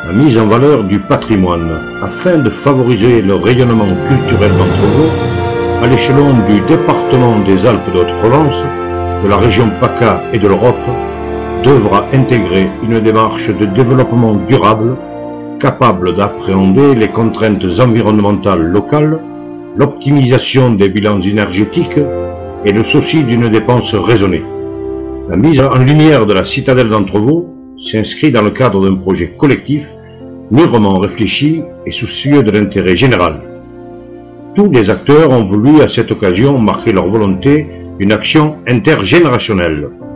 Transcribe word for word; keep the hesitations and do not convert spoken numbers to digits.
la mise en valeur du patrimoine afin de favoriser le rayonnement culturel d'Entrevaux à l'échelon du département des Alpes de Haute-Provence, de la région PACA et de l'Europe, devra intégrer une démarche de développement durable capable d'appréhender les contraintes environnementales locales, l'optimisation des bilans énergétiques et le souci d'une dépense raisonnée. La mise en lumière de la citadelle d'Entrevaux s'inscrit dans le cadre d'un projet collectif mûrement réfléchi et soucieux de l'intérêt général. Tous les acteurs ont voulu à cette occasion marquer leur volonté d'une action intergénérationnelle.